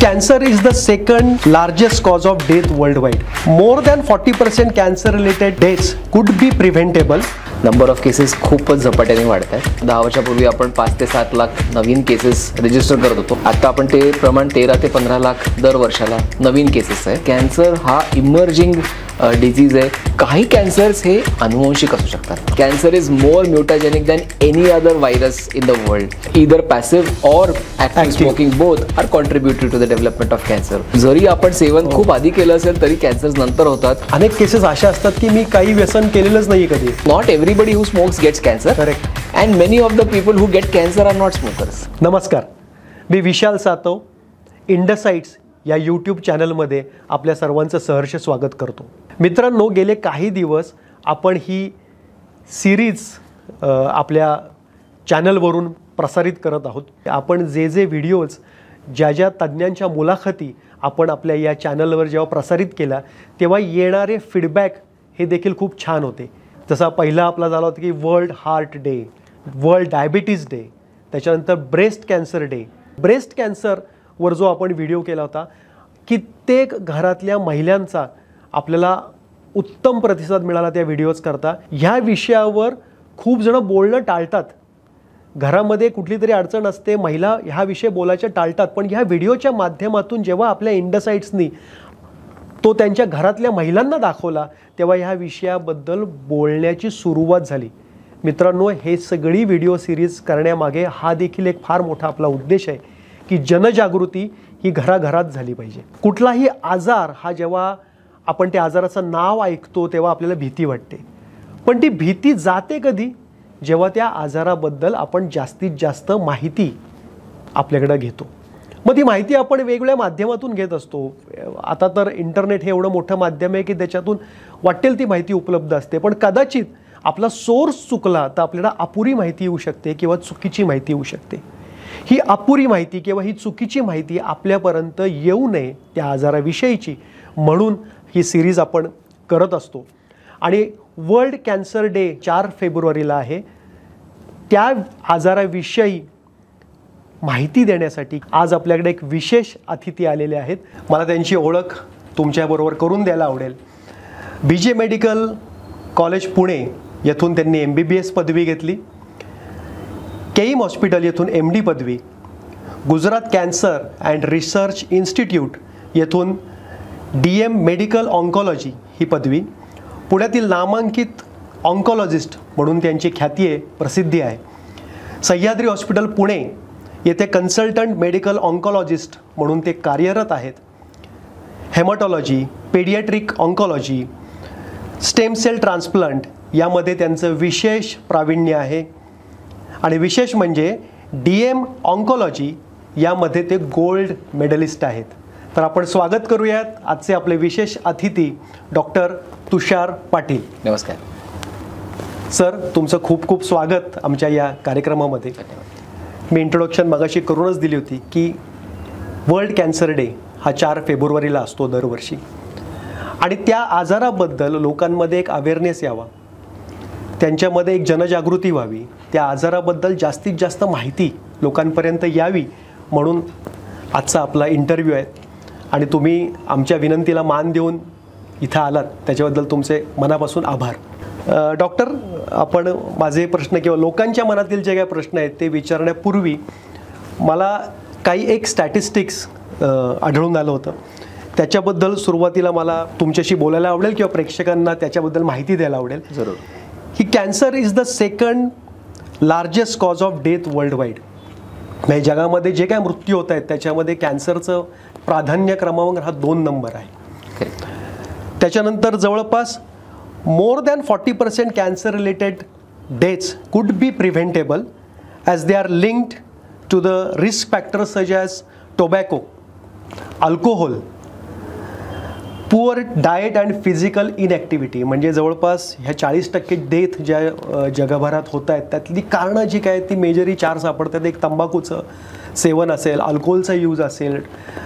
Cancer is the second largest cause of death worldwide. More than 40% cancer-related deaths could be preventable. Number of cases खूपच झपाट्याने वाढत आहेत. 10 वर्षापूर्वी आपण 5 ते 7 लाख नवीन केसेस रजिस्टर करत होतो. आता आपण ते प्रमाण 13 ते 15 लाख दर वर्षाला नवीन केसेस आहे. कॅन्सर हा इमर्जिंग डिझीज आहे. काही कॅन्सर्स हे अनुवंशिक असू शकतात. Cancer is more mutagenic than any other virus in the world. Either passive or active smoking both are contributed to the development of cancer. जरी आपण सेवन खूप आधी केलं असेल तरी कॅन्सर्स नंतर होतात. अनेक केसेस अशा असतात की मी काही व्यसन केलेलंच नाही कधी. Not everybody who smokes gets cancer. Correct. And many of the people who get cancer are not smokers. नमस्कार, मी विशाल सातव इंडसाइट्स या यूट्यूब चॅनलमध्ये आपल्या सर्वांचं सहर्ष स्वागत करतो. मित्रांनो, गेले काही दिवस आपण ही सिरीज आपल्या चॅनलवरून प्रसारित करत आहोत. आपण जे व्हिडिओज ज्या तज्ज्ञांच्या मुलाखती आपण आपल्या या चॅनलवर जेव्हा प्रसारित केला तेव्हा येणारे फीडबॅक हे देखील खूप छान होते. जसा पहिला आपला झाला होता की world heart day, world diabetes day, त्याच्यानंतर ब्रेस्ट कॅन्सर डे. ब्रेस्ट कॅन्सरवर जो आपण व्हिडिओ केला होता, कित्येक घरातल्या महिलांचा आपल्याला उत्तम प्रतिसाद मिळाला त्या व्हिडिओज करता. ह्या विषयावर खूप जण बोलणं टाळतात. घरामध्ये कुठली तरी अडचण असते, महिला ह्या विषय बोलायच्या टाळतात. पण ह्या व्हिडिओच्या माध्यमातून जेव्हा आपल्या इंडसाइट्सनी तो त्यांच्या घरातल्या महिलांना दाखवला तेव्हा ह्या विषयाबद्दल बोलण्याची सुरुवात झाली. मित्रांनो, हे सगळी व्हिडिओ सिरीज करण्यामागे हा देखील एक फार मोठा आपला उद्देश आहे की जनजागृती ही घराघरात झाली पाहिजे. कुठलाही आजार हा जेव्हा आपण त्या आजाराचं नाव ऐकतो तेव्हा आपल्याला भीती वाटते. पण ती भीती जाते कधी? जेव्हा त्या आजाराबद्दल आपण जास्तीत जास्त माहिती आपल्याकडं घेतो. मग ती माहिती आपण वेगवेगळ्या माध्यमातून घेत असतो. आता तर इंटरनेट हे एवढं मोठं माध्यम आहे की त्याच्यातून वाटेल ती माहिती उपलब्ध असते. पण कदाचित आपला सोर्स चुकला तर आपल्याला अपुरी माहिती येऊ शकते किंवा चुकीची माहिती येऊ शकते. ही अपुरी माहिती किंवा ही चुकीची माहिती आपल्यापर्यंत येऊ नये त्या आजाराविषयीची, म्हणून ही सिरीज आपण करत असतो. आणि वर्ल्ड कॅन्सर डे 4 फेब्रुवारीला आहे. त्या आजाराविषयी माहिती देण्यासाठी आज आपल्याकडे एक विशेष अतिथी आलेले आहेत. मला त्यांची ओळख तुमच्याबरोबर करून द्यायला आवडेल. BJ मेडिकल कॉलेज पुणे येथून त्यांनी MBBS पदवी घेतली. केईम हॉस्पिटल येथून MD पदवी, Gujarat cancer and research institute येथून DM मेडिकल ऑन्कॉलॉजी ही पदवी, पुण्यातील नामांकित ऑन्कॉलॉजिस्ट म्हणून त्यांची ख्याती आहे, प्रसिद्धी आहे. सह्याद्री हॉस्पिटल पुणे येथे कन्सल्टंट मेडिकल ऑन्कॉलॉजिस्ट म्हणून ते कार्यरत आहेत. Haematology, paediatric oncology, stem cell transplant यामध्ये त्यांचं विशेष प्रावीण्य आहे. आणि विशेष म्हणजे DM ऑन्कॉलॉजी यामध्ये ते गोल्ड मेडलिस्ट आहेत. तर आपण स्वागत करूयात आजचे आपले विशेष अतिथी डॉक्टर तुषार पाटील. नमस्कार सर, तुमचं खूप खूप स्वागत आमच्या या कार्यक्रमामध्ये. मी इंट्रोडक्शन मगाशी करूनच दिली होती की वर्ल्ड कॅन्सर डे हा 4 फेब्रुवारीला असतो दरवर्षी. आणि त्या आजाराबद्दल लोकांमध्ये एक अवेअरनेस यावा, त्यांच्यामध्ये एक जनजागृती व्हावी, त्या आजाराबद्दल जास्तीत जास्त माहिती लोकांपर्यंत यावी, म्हणून आजचा आपला इंटरव्ह्यू आहे. आणि तुम्ही आमच्या विनंतीला मान देऊन इथं आलात त्याच्याबद्दल तुमचे मनापासून आभार. डॉक्टर, आपण माझे प्रश्न किंवा लोकांच्या मनातील जे काही प्रश्न आहेत ते विचारण्यापूर्वी मला काही एक स्टॅटिस्टिक्स आढळून आलं होतं. त्याच्याबद्दल सुरुवातीला मला तुमच्याशी बोलायला आवडेल किंवा प्रेक्षकांना त्याच्याबद्दल माहिती द्यायला आवडेल. जरूर. ही cancer is the second largest cause of death world wide. म्हणजे जगामध्ये जे काय मृत्यू होत आहेत त्याच्यामध्ये कॅन्सरचं प्राधान्य क्रमांक हा 2 नंबर आहे. त्याच्यानंतर जवळपास more than 40% cancer related deaths could be preventable as they are linked to the risk factors such as tobacco, alcohol, poor diet and physical inactivity. म्हणजे जवळपास ह्या 40% डेथ ज्या जगभरात होत आहेत त्यातली कारणं जी काय ती मेजरी 4 सापडतात. एक तंबाखूचं सेवन असेल, अल्कोहोलचा यूज असेल,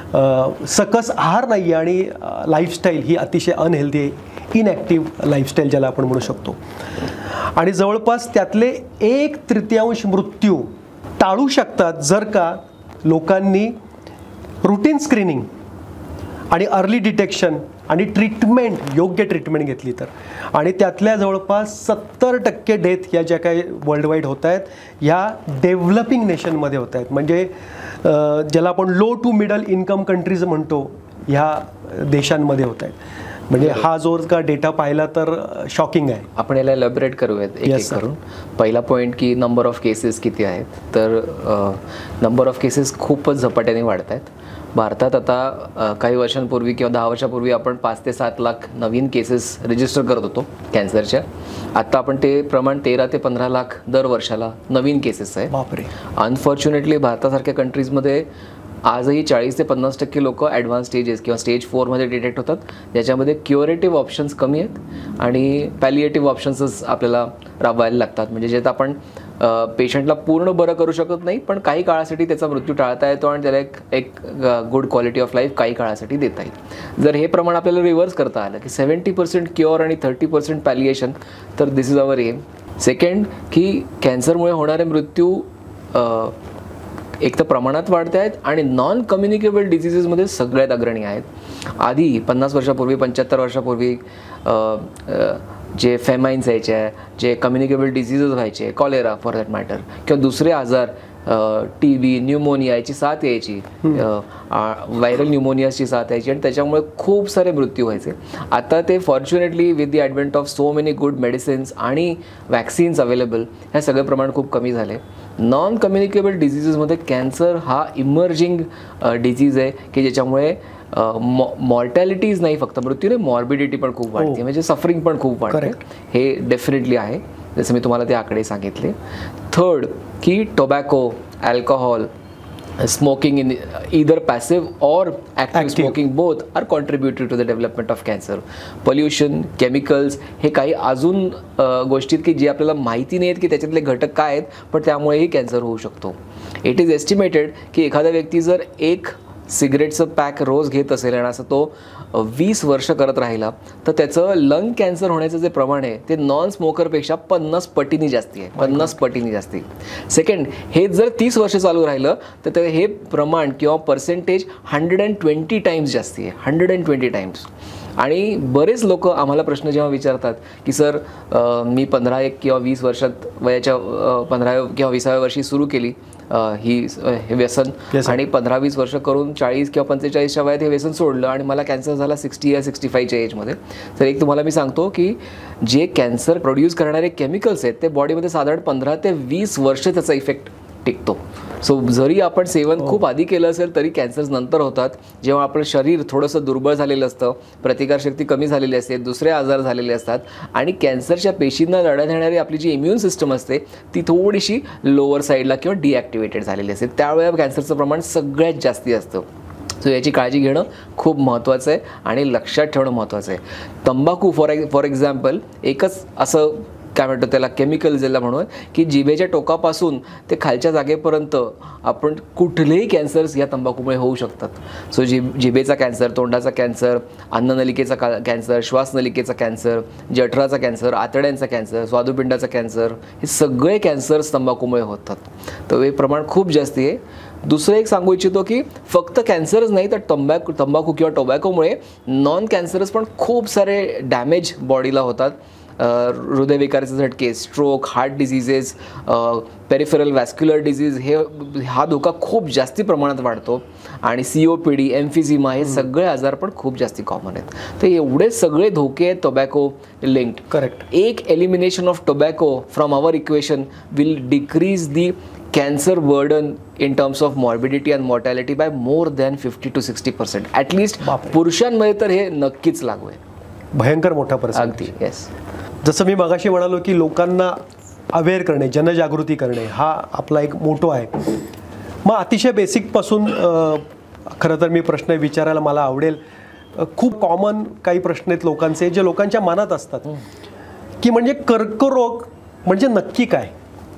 सकस आहार नाही आणि लाईफस्टाईल ही अतिशय अनहेल्दी आहे, इनॲक्टिव्ह लाईफस्टाईल ज्याला आपण म्हणू शकतो. आणि जवळपास त्यातले 1/3 मृत्यू टाळू शकतात जर का लोकांनी रुटीन स्क्रीनिंग आणि अर्ली डिटेक्शन आणि ट्रीटमेंट, योग्य ट्रीटमेंट घेतली तर, आणि त्यातल्या जवळपास 70% डेथ या ज्या काही वर्ल्ड वाईड होत आहेत ह्या डेव्हलपिंग नेशनमध्ये होत आहेत. म्हणजे ज्याला आपण low to middle income countries म्हणतो ह्या देशांमध्ये होत आहेत. म्हणजे हा जो का डेटा पाहिला तर शॉकिंग आहे. आपण याला एलॅबोरेट करूयात एक एक करून. पहिला पॉईंट की नंबर ऑफ केसेस किती आहेत, तर नंबर ऑफ केसेस खूपच झपाट्याने वाढत आहेत. भारतात आता काही वर्षांपूर्वी किंवा 10 वर्षापूर्वी आपण 5 ते 7 लाख नवीन केसेस रजिस्टर करत होतो कॅन्सरच्या. आत्ता आपण ते प्रमाण 13 ते 15 लाख दर वर्षाला नवीन केसेस आहे. बापरे. अनफॉर्च्युनेटली भारतासारख्या कंट्रीजमध्ये आजही 40 ते 50% लोक ॲडव्हान्स स्टेजेस किंवा स्टेज 4मध्ये डिटेक्ट होतात, ज्याच्यामध्ये क्युरेटिव्ह ऑप्शन्स कमी आहेत आणि पॅलिएटिव्ह ऑप्शन्सच आपल्याला राबवायला लागतात. म्हणजे ज्यात आपण पेशंटला पूर्ण बरं करू शकत नाही, पण काही काळासाठी त्याचा मृत्यू टाळता येतो आणि त्याला एक गुड क्वालिटी ऑफ लाईफ काही काळासाठी देता येईल. जर हे प्रमाण आपल्याला रिव्हर्स करता आलं की 70% क्युअर आणि 30% पॅलिएशन, तर this is our aim. Second की कॅन्सरमुळे होणारे मृत्यू एक तर प्रमाणात वाढते आहेत आणि नॉन कम्युनिकेबल डिझिजेसमध्ये सगळ्यात अग्रणी आहेत. आधी 50 वर्षापूर्वी 75 वर्षापूर्वी जे फेमाईन्स यायचे, जे कम्युनिकेबल डिझिजेस व्हायचे, कॉलेरा फॉर दॅट मॅटर, किंवा दुसरे आजार TB, न्यूमोनिया याची साथ यायची, व्हायरल न्यूमोनियाची साथ यायची आणि त्याच्यामुळे खूप सारे मृत्यू व्हायचे. आता ते fortunately with the advent of so many good medicines आणि वॅक्सिन्स अवेलेबल, हे सगळे प्रमाण खूप कमी झाले. नॉन कम्युनिकेबल डिझिजेसमध्ये कॅन्सर हा इमर्जिंग डिझीज आहे की ज्याच्यामुळे मॉर्टॅलिटीज नाही फक्त मृत्यू नाही, मॉर्बिडिटी पण खूप वाढते, म्हणजे सफरिंग पण खूप वाढते. हे डेफिनेटली आहे, जसं मी तुम्हाला ते आकडे सांगितले. थर्ड की tobacco, alcohol, smoking in either passive or active smoking, both are contributed to the development of cancer. Pollution, chemicals, हे काही अजून गोष्टीत की जी आपल्याला माहिती नाही आहेत की त्याच्यातले घटक काय आहेत, पण त्यामुळेही कॅन्सर होऊ शकतो. इट इज एस्टिमेटेड की एखादा व्यक्ती जर एक सिगरेटचं पॅक रोज घेत असेल आणि असं तो 20 वर्ष करत राहिला, तर त्याचं लंग कॅन्सर होण्याचं जे प्रमाण आहे ते नॉन स्मोकरपेक्षा 50 पटीने जास्ती आहे, 50 पटीने जास्ती. सेकंड, हे जर 30 वर्ष चालू राहिलं तर हे प्रमाण किंवा पर्सेंटेज 120 टाइम्स जास्ती आहे, 120 टाइम्स. आणि बरेच लोक आम्हाला प्रश्न जेव्हा विचारतात की सर मी 15 किंवा 20 वर्षात वयाच्या 15 किंवा 20व्या वर्षी सुरू केली हे व्यसन, आणि 15-20 वर्ष करून 40 किंवा 45च्या वयात हे व्यसन सोडलं आणि मला कॅन्सर झाला 60 या 65च्या एजमध्ये. तर एक तुम्हाला मी सांगतो की जे कॅन्सर प्रोड्यूस करणारे केमिकल्स आहेत ते बॉडीमध्ये साधारण 15 ते 20 वर्ष त्याचा इफेक्ट टिकतो. सो जरी आपण सेवन खूप आधी केलं असेल तरी कॅन्सर्स नंतर होतात, जेव्हा आपलं शरीर थोडंसं दुर्बळ झालेलं असतं, प्रतिकारशक्ती कमी झालेली असते, दुसरे आजार झालेले असतात आणि कॅन्सरच्या पेशींना लढा देणारी आपली जी इम्युन सिस्टम असते ती थोडीशी लोअर साईडला किंवा डिॲक्टिवेटेड झालेली असते, त्यावेळेला कॅन्सरचं प्रमाण सगळ्यात जास्ती असतं. सो याची काळजी घेणं खूप महत्त्वाचं आहे आणि लक्षात ठेवणं महत्त्वाचं आहे. तंबाखू फॉर एक्झाम्पल एकच असं काय म्हणतो त्याला केमिकल ज्याला म्हणून की जिभेच्या टोकापासून ते खालच्या जागेपर्यंत आपण कुठलेही कॅन्सर्स या तंबाखूमुळे होऊ शकतात. सो जिभेचा कॅन्सर, तोंडाचा कॅन्सर, अन्ननलिकेचा कॅन्सर, श्वासनलिकेचा कॅन्सर, जठराचा कॅन्सर, आतड्यांचा कॅन्सर, स्वादुपिंडाचा कॅन्सर, हे सगळे कॅन्सर्स तंबाखूमुळे होतात. तर हे प्रमाण खूप जास्त आहे. दुसरं एक सांगू इच्छितो की फक्त कॅन्सरच नाही तर तंबाखू किंवा टोबॅकोमुळे नॉन कॅन्सरस पण खूप सारे डॅमेज बॉडीला होतात. हृदयविकाराचे झटके, stroke, heart diseases, peripheral vascular disease, हा धोका खूप जास्ती प्रमाणात वाढतो. आणि COPD, एम्फिझिमा, हे सगळे आजार पण खूप जास्ती कॉमन आहेत. तर एवढे सगळे धोके आहेत टोबॅको लिंक्ड. करेक्ट. एक elimination of tobacco from our equation will decrease the cancer burden in terms of morbidity and mortality by more than 50 to 60%. At least पुरुषांमध्ये तर हे नक्कीच लागू आहे. भयंकर मोठा पर्सेंट. अगदी. येस. जसं मी मगाशी म्हणालो की लोकांना अवेअर करणे, जनजागृती करणे हा आपला एक मोटो आहे. मग अतिशय बेसिकपासून खरं तर मी प्रश्न विचारायला मला आवडेल. खूप कॉमन काही प्रश्न आहेत लोकांचे जे लोकांच्या मनात असतात की म्हणजे कर्करोग म्हणजे नक्की काय?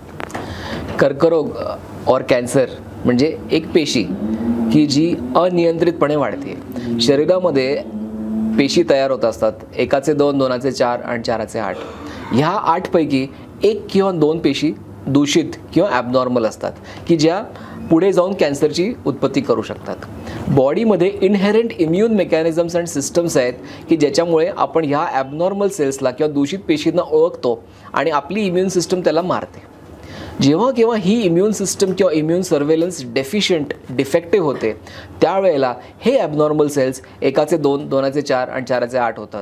कर्करोग और कॅन्सर म्हणजे एक पेशी की जी अनियंत्रितपणे वाढते. शरीरामध्ये पेशी तयार होत असतात, एकाचे 2, दोनाचे 4 आणि 4चे 8. ह्या 8 पैकी 1 किंवा 2 पेशी दूषित किंवा ॲबनॉर्मल असतात की ज्या पुढे जाऊन कॅन्सरची उत्पत्ती करू शकतात. बॉडीमध्ये inherent immune mechanisms and systems आहेत की ज्याच्यामुळे आपण ह्या ॲबनॉर्मल सेल्सला किंवा दूषित पेशींना ओळखतो आणि आपली इम्युन सिस्टम त्याला मारते. जेव्हा केव्हा ही इम्युन सिस्टम किंवा इम्युन सर्वेलन्स डिफेक्टिव्ह होते त्यावेळेला हे ॲबनॉर्मल सेल्स एकाचे 2, 2चे 4 आणि 4चे 8 होतात.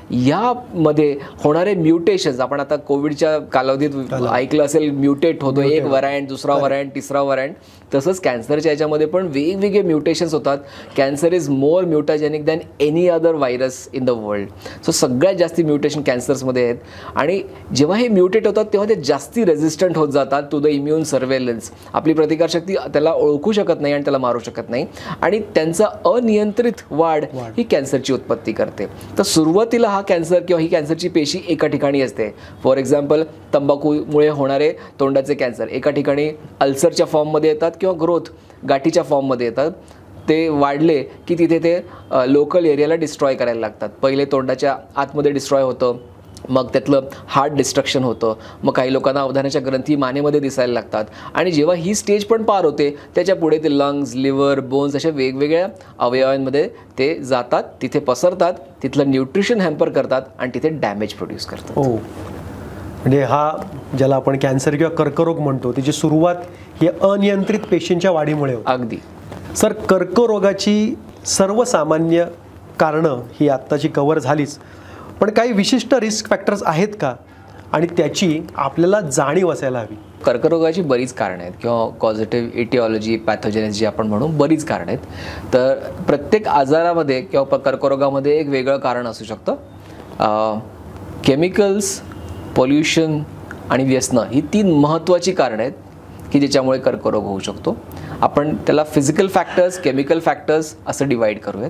यामध्ये होणारे म्युटेशन्स, आपण आता कोविडच्या कालावधीत ऐकलं असेल, म्युटेट होतो, एक व्हरायंट, दुसरा व्हरायंट, तिसरा व्हरायंट. तसंच कॅन्सरच्या याच्यामध्ये पण वेगवेगळे म्युटेशन्स होतात. Cancer is more mutagenic than any other virus in the world. So सगळ्यात जास्ती म्युटेशन कॅन्सर्समध्ये आहेत आणि जेव्हा हे म्युटेट होतात तेव्हा ते जास्ती रेझिस्टंट होत जातात टू द इम्युन सर्वेलन्स. आपली प्रतिकारशक्ती त्याला ओळखू शकत नाही आणि त्याला मारू शकत नाही आणि त्यांचा अनियंत्रित वाढ ही कॅन्सरची उत्पत्ती करते. तर सुरुवातीला हा कॅन्सर किंवा ही कॅन्सरची पेशी एका ठिकाणी असते. फॉर एक्झाम्पल तंबाखूमुळे होणारे तोंडाचे कॅन्सर एका ठिकाणी अल्सरच्या फॉर्ममध्ये येतात किंवा ग्रोथ गाठीच्या फॉर्ममध्ये येतात. ते वाढले की तिथे ते लोकल एरियाला डिस्ट्रॉय करायला लागतात. पहिले तोंडाच्या आतमध्ये डिस्ट्रॉय होतं, मग त्यातलं हार्ट डिस्ट्रक्शन होतं, मग काही लोकांना अवधानाच्या ग्रंथी मानेमध्ये दिसायला लागतात आणि जेव्हा ही स्टेज पण पार होते त्याच्या पुढे ते लंग्स, लिव्हर, बोन्स अशा वेगवेगळ्या अवयवांमध्ये ते जातात, तिथे पसरतात, तिथलं न्यूट्रिशन हॅम्पर करतात आणि तिथे डॅमेज प्रोड्यूस करतात. हो, म्हणजे हा ज्याला आपण कॅन्सर किंवा कर्करोग म्हणतो त्याची सुरुवात ही अनियंत्रित पेशींच्या वाढीमुळे होते. अगदी. सर, कर्करोगाची सर्वसामान्य कारणं ही आत्ताची कव्हर झालीच, पण काही विशिष्ट रिस्क फॅक्टर्स आहेत का आणि त्याची आपल्याला जाणीव असायला हवी? कर्करोगाची बरीच कारणं आहेत किंवा कॉझिटिव्ह इटिओलॉजी, पॅथोजेनेस जी आपण म्हणू, बरीच कारणं आहेत. तर प्रत्येक आजारामध्ये किंवा कर्करोगामध्ये एक वेगळं कारण असू शकतं. केमिकल्स, पोल्युशन आणि व्यसनं ही 3 महत्त्वाची कारणं आहेत की ज्याच्यामुळे कर्करोग होऊ शकतो. आपण त्याला फिजिकल फॅक्टर्स, केमिकल फॅक्टर्स असं डिवाईड करूयात.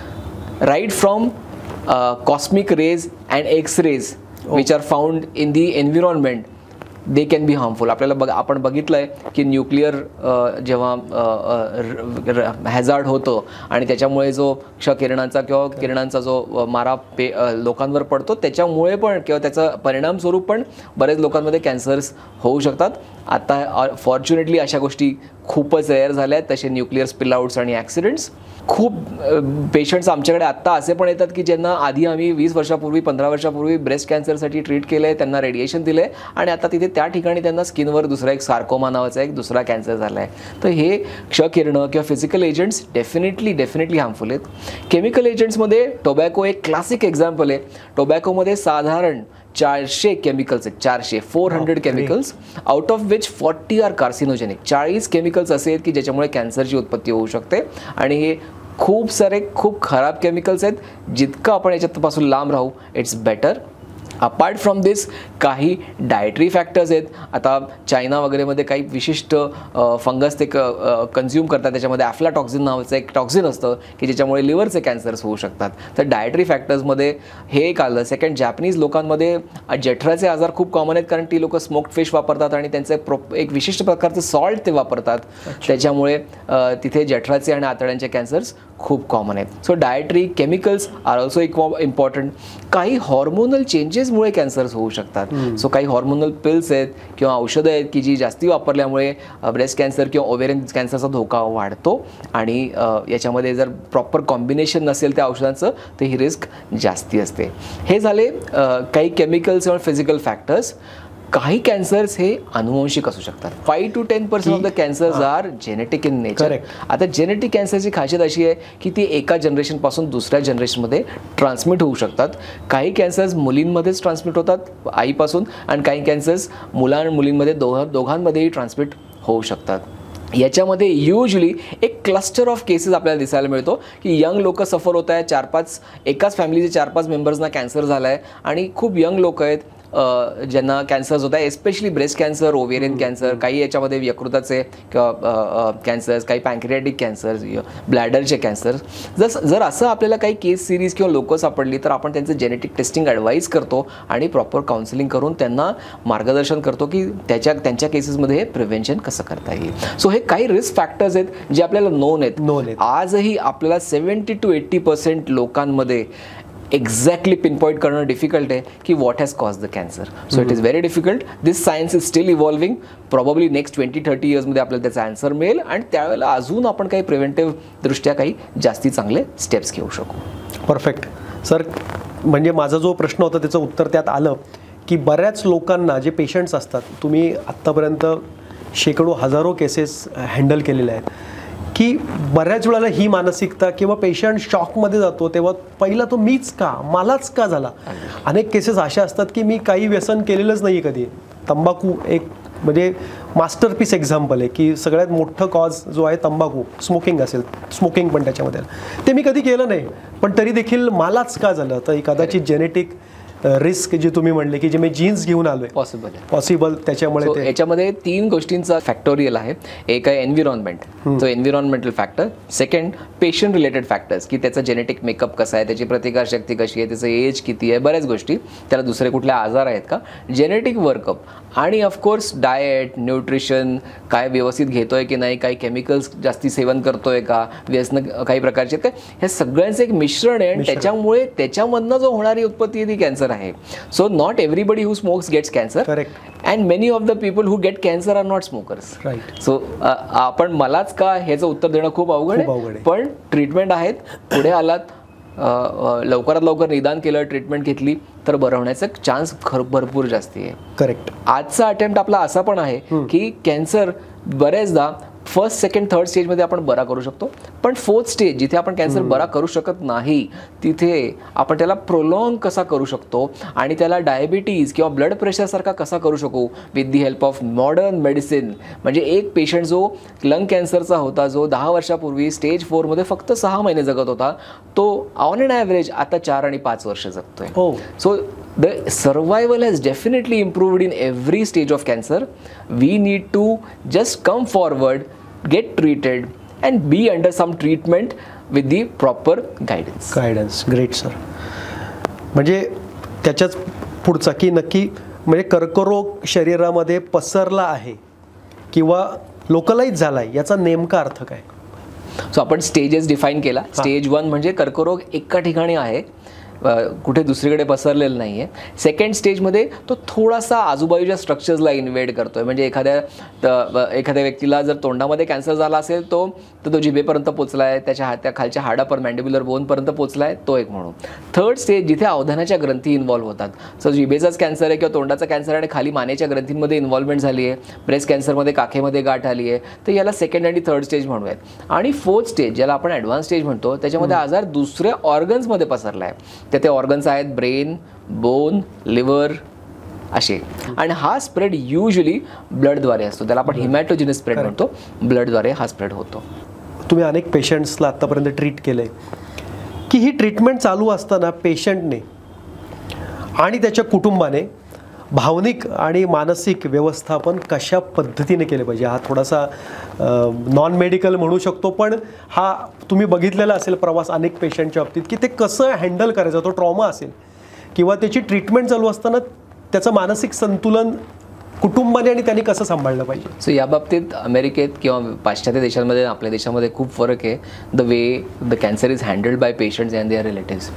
Right from cosmic rays and X-rays which are found in the environment, they can be harmful. आपल्याला आपण बघितलं आहे की न्यूक्लिअर जेव्हा हॅझार्ड होतो आणि त्याच्यामुळे जो क्षकिरणांचा किंवा किरणांचा जो मारा लोकांवर पडतो त्याच्यामुळे पण किंवा त्याचा परिणामस्वरूप पण बरेच लोकांमध्ये कॅन्सर्स होऊ शकतात. आता फॉर्च्युनेटली अशा गोष्टी खूपच रेअर झाल्या आहेत. तसे न्यूक्लिअर स्पिलआउट्स आणि ॲक्सिडेंट्स खूप पेशंट्स आमच्याकडे आत्ता असे पण येतात की ज्यांना आधी आम्ही 20 वर्षापूर्वी 15 वर्षापूर्वी ब्रेस्ट कॅन्सरसाठी ट्रीट केलं आहे, त्यांना रेडिएशन दिलं आहे आणि आता तिथे त्या ठिकाणी त्यांना स्किनवर दुसरा एक सार्कोमा नावाचा एक दुसरा कॅन्सर झाला आहे. तर हे क्षकिरणं किंवा फिजिकल एजंट्स डेफिनेटली हार्मफुल आहेत. केमिकल एजंट्समध्ये टोबॅको एक क्लासिक एक्झाम्पल आहे. टोबॅकोमध्ये साधारण 400 केमिकल्स आहेत, 400 chemicals, out of which 40 are carcinogenic. 40 chemicals असे आहेत की ज्याच्यामुळे कॅन्सरची उत्पत्ती होऊ शकते आणि हे खूप खराब केमिकल्स आहेत. जितकं आपण याच्यापासून लांब राहू it's better. Apart from this काही डायटरी फॅक्टर्स आहेत. आता चायना वगैरेमध्ये काही विशिष्ट फंगस ते कन्झ्युम करतात, त्याच्यामध्ये ॲफ्लाटॉक्झिन नावाचं एक टॉक्झिन असतं की ज्याच्यामुळे लिव्हरचे कॅन्सर्स होऊ शकतात. तर डायटरी फॅक्टर्समध्ये हे एक आलं. सेकंड, जॅपनीज लोकांमध्ये जठराचे आजार खूप कॉमन आहेत कारण ती लोकं स्मोक्ड फिश वापरतात आणि त्यांचं एक विशिष्ट प्रकारचं सॉल्ट ते वापरतात, त्याच्यामुळे तिथे जठराचे आणि आतड्यांचे कॅन्सर्स खूप कॉमन आहेत. So dietary chemicals are also important. काही हॉर्मोनल चेंजेसमुळे कॅन्सर्स होऊ शकतात. सो काही हॉर्मोनल पिल्स आहेत किंवा औषधं आहेत की जी जास्ती वापरल्यामुळे ब्रेस्ट कॅन्सर किंवा ओव्हेरियन कॅन्सरचा धोका वाढतो आणि याच्यामध्ये जर प्रॉपर कॉम्बिनेशन नसेल त्या औषधांचं तर ही रिस्क जास्ती असते. हे झाले काही केमिकल्स किंवा फिजिकल फॅक्टर्स. काही कॅन्सर्स हे अनुवंशिक असू शकतात. 5 to 10% of the cancers are genetic in nature. आता जेनेटिक कॅन्सरची खासियत अशी आहे की ती एका जनरेशनपासून दुसऱ्या जनरेशनमध्ये ट्रान्समिट होऊ शकतात. काही कॅन्सर्स मुलींमध्येच ट्रान्समिट होतात आईपासून आणि काही कॅन्सर्स मुलींमध्ये दोघांमध्येही ट्रान्समिट होऊ शकतात. याच्यामध्ये युजली एक क्लस्टर ऑफ केसेस आपल्याला दिसायला मिळतो की यंग लोक सफर होत आहे. 4-5 एकाच फॅमिलीचे 4-5 मेंबर्सना कॅन्सर झाला आहे आणि खूप यंग लोक आहेत ज्यांना कॅन्सर्स होत आहे, especially breast cancer, ovarian cancer, काही याच्यामध्ये यकृताचे किंवा कॅन्सर्स, काही पॅन्क्रियाटिक कॅन्सर्स, ब्लॅडरचे कॅन्सर्स. जर असं आपल्याला काही केस सिरीज किंवा लोक सापडली तर आपण त्यांचं जेनेटिक टेस्टिंग ॲडवाईज करतो आणि प्रॉपर काउन्सिलिंग करून त्यांना मार्गदर्शन करतो की त्यांच्या केसेसमध्ये हे प्रिव्हेंशन कसं करता येईल. सो हे काही रिस्क फॅक्टर्स आहेत जे आपल्याला नोन आहेत. आजही आपल्याला 70 to 80% लोकांमध्ये एक्झॅक्टली पिनपॉईंट करणं डिफिकल्ट आहे की what has cause the cancer. So it is very difficult. This science is still evolving. Probably next 20-30 इयर्समध्ये आपल्याला त्याचा आन्सर मिळेल आणि त्यावेळेला अजून आपण काही प्रिव्हेंटिव्ह दृष्ट्या काही जास्ती चांगले स्टेप्स घेऊ शकू. Perfect sir. म्हणजे माझा जो प्रश्न होता त्याचं उत्तर त्यात आलं की बऱ्याच लोकांना जे पेशंट्स असतात, तुम्ही आत्तापर्यंत शेकडो हजारो केसेस हँडल केलेल्या आहेत, की बऱ्याच वेळेला ही मानसिकता किंवा पेशंट शॉकमध्ये जातो तेव्हा पहिला तो मीच का, मलाच का झाला. अनेक केसेस अशा असतात की मी काही व्यसन केलेलंच नाही कधी. तंबाखू एक म्हणजे मास्टरपीस एक्झाम्पल आहे की सगळ्यात मोठं कॉज जो आहे तंबाखू, स्मोकिंग असेल, स्मोकिंग पण त्याच्यामध्ये ते मी कधी केलं नाही पण तरी देखील मलाच का झालं. तर कदाचित जेनेटिक रिस्क जे तुम्ही म्हणले की जे मी जीन्स घेऊन आलोय पॉसिबल त्याच्यामुळे. याच्यामध्ये 3 गोष्टींचा फॅक्टोरियल आहे. एक आहे एन्व्हिरॉन्मेंट, जो environmental factor. Second patient related factors की त्याचा जेनेटिक मेकअप कसा आहे, त्याची प्रतिकारशक्ती कशी आहे, त्याचं एज किती आहे, बऱ्याच गोष्टी. त्याला दुसरे कुठले आजार आहेत का, जेनेटिक वर्कअप आणि ऑफकोर्स डाएट, न्यूट्रिशन, काय व्यवस्थित घेतोय की नाही, काही केमिकल्स जास्ती सेवन करतोय का, व्यसन काही प्रकारचे काय, हे सगळ्यांचं एक मिश्रण आहे आणि त्याच्यामुळे त्याच्यामधनं जो होणारी उत्पत्ती आहे ती कॅन्सर आहे. So not everybody who smokes gets cancer. Correct. And many of the people who get cancer are not smokers. Right. So आपण मलाच का ह्याचं उत्तर देणं खूप अवघड आहे. पण ट्रीटमेंट आहेत. पुढे आलात, लवकरात लवकर निदान केलं, ट्रीटमेंट घेतली तर बरं होण्याचा चान्स भरपूर जास्ती आहे. करेक्ट. आजचा अटेम्प्ट आपला असा पण आहे की कॅन्सर बरेचदा फर्स्ट, सेकंड, थर्ड स्टेजमध्ये आपण बरा करू शकतो, पण फोर्थ स्टेज जिथे आपण कॅन्सर बरा करू शकत नाही तिथे आपण त्याला प्रोलॉंग कसा करू शकतो आणि त्याला डायबिटीज किंवा ब्लड प्रेशरसारखा कसा करू शकू with the help of modern medicine. म्हणजे एक पेशंट जो लंग कॅन्सरचा होता, जो 10 वर्षापूर्वी स्टेज 4मध्ये फक्त 6 महिने जगत होता, तो ऑन एन ॲव्हरेज आता 4 आणि 5 वर्ष जगतोय. So the survival has definitely improved in every stage of cancer. We need to just come forward, get treated and be under some treatment with the proper guidance. Great sir. म्हणजे त्याच्याच पुढचा की नक्की म्हणजे कर्करोग शरीरामध्ये पसरला आहे किंवा लोकलाइज झालाय याचा नेमका अर्थ काय. सो आपण स्टेजेस डिफाईन केला. स्टेज 1 म्हणजे कर्करोग एका ठिकाणी आहे, कुठे दुसरीकडे पसरलेलं नाही आहे. सेकंड स्टेजमध्ये तो थोडासा आजूबाजूच्या स्ट्रक्चर्सला इन्व्हेड करतोय. म्हणजे एखाद्या व्यक्तीला जर तोंडामध्ये कॅन्सर झाला असेल तर तो जिभेपर्यंत पोचला आहे, त्या खालच्या हाडापर्यंत, मॅन्डिब्युलर बोनपर्यंत पोचला आहे, तो एक म्हणून. थर्ड स्टेज जिथे अवधानाच्या ग्रंथी इन्व्हॉल्व्ह होतात. सो जिभेचाच कॅन्सर आहे किंवा तोंडाचा कॅन्सर आणि खाली मानेच्या ग्रंथींमध्ये इन्व्हॉल्वमेंट झाली आहे, ब्रेस्ट कॅन्सरमध्ये काखेमध्ये गाठ आली आहे, तर याला सेकंड आणि थर्ड स्टेज म्हणूयात. आणि फोर्थ स्टेज ज्याला आपण ॲडव्हान्स स्टेज म्हणतो त्याच्यामध्ये आजार दुसऱ्या ऑर्गन्समध्ये पसरला आहे. ते ऑर्गन्स आहेत ब्रेन, बोन, लिव्हर असे. आणि हा स्प्रेड युजली ब्लडद्वारे असतो. त्याला आपण हिमॅटोजिनस स्प्रेड म्हणतो. ब्लडद्वारे हा स्प्रेड होतो. तुम्ही अनेक पेशंट्सला आत्तापर्यंत ट्रीट केलं आहे की ही ट्रीटमेंट चालू असताना पेशंटने आणि त्याच्या कुटुंबाने भावनिक आणि मानसिक व्यवस्थापन कशा पद्धतीने केले पाहिजे. हा थोडासा नॉन मेडिकल म्हणू शकतो, पण हा तुम्ही बघितलेला असेल प्रवास अनेक पेशंटच्या बाबतीत की ते कसं हँडल करायचं. तो ट्रॉमा असेल किंवा त्याची ट्रीटमेंट चालू असताना त्याचं मानसिक संतुलन कुटुंबाने आणि त्यांनी कसं सांभाळलं पाहिजे. सो या बाबतीत अमेरिकेत किंवा पाश्चात्य देशांमध्ये आपल्या देशामध्ये खूप फरक आहे. The way the cancer is handled by patients and their relatives.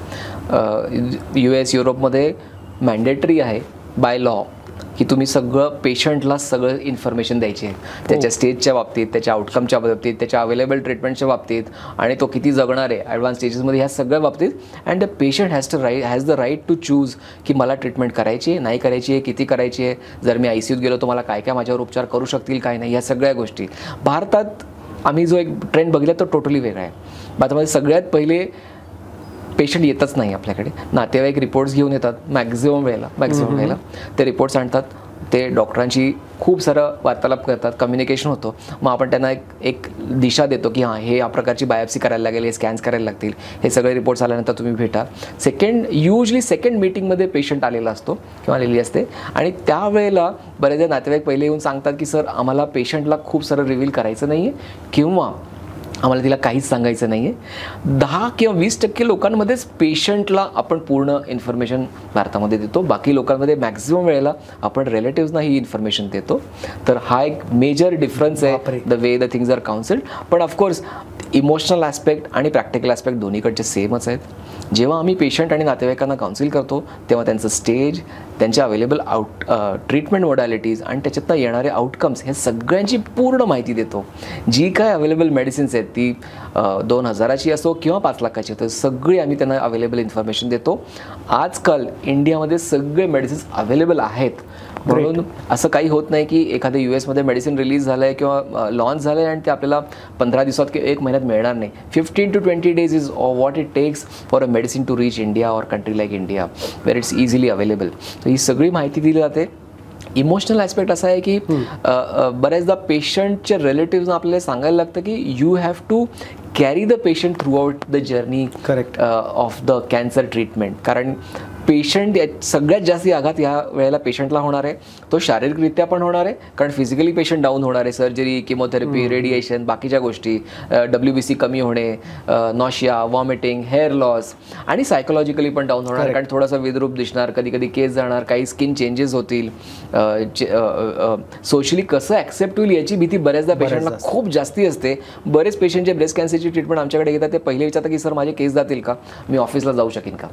US, युरोपमध्ये मॅन्डेटरी आहे बाय लॉ की तुम्ही सगळं पेशंटला सगळं इन्फॉर्मेशन द्यायची आहे, त्याच्या स्टेजच्या बाबतीत, त्याच्या आउटकमच्या बाबतीत, त्याच्या अवेलेबल ट्रीटमेंटच्या बाबतीत आणि तो किती जगणार आहे ॲडव्हान्स स्टेजेसमध्ये, ह्या सगळ्या बाबतीत. And the patient has the right to choose की मला ट्रीटमेंट करायची आहे, नाही करायची आहे, किती करायची आहे, जर मी ICUत गेलो तर मला काय काय माझ्यावर उपचार करू शकतील काय नाही, ह्या सगळ्या गोष्टी. भारतात आम्ही जो एक ट्रेंड बघितला तो टोटली वेगळा आहे. भारतामध्ये सगळ्यात पहिले पेशंट येतच नाही आपल्याकडे, नातेवाईक रिपोर्ट्स घेऊन येतात. मॅक्झिमम वेळेला ते रिपोर्ट्स आणतात, ते डॉक्टरांशी खूप सारं वार्तालाप करतात, कम्युनिकेशन होतं. मग आपण त्यांना एक दिशा देतो की हां हे या प्रकारची बायोप्सी करायला लागेल, हे स्कॅन्स करायला लागतील, हे सगळे रिपोर्ट्स आल्यानंतर तुम्ही भेटा. युजली सेकंड मीटिंगमध्ये पेशंट आलेला असतो किंवा आलेली असते आणि त्यावेळेला बरेचदा नातेवाईक पहिले येऊन सांगतात की सर आम्हाला पेशंटला खूप सारं रिव्हील करायचं नाही आहे किंवा आम्हाला तिला काहीच सांगायचं नाही आहे. 10 किंवा 20% लोकांमध्येच पेशंटला आपण पूर्ण इन्फॉर्मेशन भारतामध्ये देतो. बाकी लोकांमध्ये मॅक्झिमम वेळेला आपण रिलेटिव्सना ही इन्फॉर्मेशन देतो. तर हा एक मेजर डिफरन्स आहे the way the things are counselled. पण ऑफकोर्स इमोशनल ॲस्पेक्ट आणि प्रॅक्टिकल ॲस्पेक्ट दोन्हीकडचे सेमच आहेत. जेव्हा आम्ही पेशंट आणि नातेवाईकांना काउन्सिल करतो तेव्हा त्यांचं स्टेज, त्यांच्या अवेलेबल ट्रीटमेंट मोडॅलिटीज आणि त्याच्यातनं येणारे आउटकम्स हे सगळ्यांची पूर्ण माहिती देतो. जी काय अवेलेबल मेडिसिन्स आहेत ती 2000ची असो किंवा 5 लाखाची तर सगळी आम्ही त्यांना अवेलेबल इन्फॉर्मेशन देतो. आजकाल इंडियामध्ये सगळे मेडिसिन्स अवेलेबल आहेत, म्हणून असं काही होत नाही की एखाद्या US मध्ये मेडिसिन रिलीज झालं आहे किंवा लॉन्च झालं आहे आणि ते आपल्याला 15 दिवसात किंवा 1 महिन्यात मिळणार नाही. 15 to 20 days is what it takes for a medicine to reach India or country like India where it's easily available. तर ही सगळी माहिती दिली जाते. इमोशनल ॲस्पेक्ट असा आहे की बऱ्याचदा पेशंटच्या रिलेटिव्हजना आपल्याला सांगायला लागतं की you have to carry the patient throughout the journey of the cancer treatment. कारण पेशंट सगळ्यात जास्त आघात या वेळेला पेशंटला होणार आहे. तो शारीरिकरित्या पण होणार आहे कारण फिजिकली पेशंट डाऊन होणार आहे. सर्जरी, किमोथेरपी, रेडिएशन, बाकीच्या गोष्टी, WBC कमी होणे, नॉशिया, वॉमिटिंग, हेअर लॉस आणि सायकोलॉजिकली पण डाऊन होणार कारण थोडासा विद्रूप दिसणार, कधी कधी केस जाणार, काही स्किन चेंजेस होतील, सोशली कसं ॲक्सेप्ट होईल याची भीती बऱ्याचदा पेशंटला खूप जास्ती असते. बरेच पेशंट जे ब्रेस्ट कॅन्सरची ट्रीटमेंट आमच्याकडे घेतात ते पहिले विचारतात की सर माझे केस जातील का, मी ऑफिसला जाऊ शकेन का.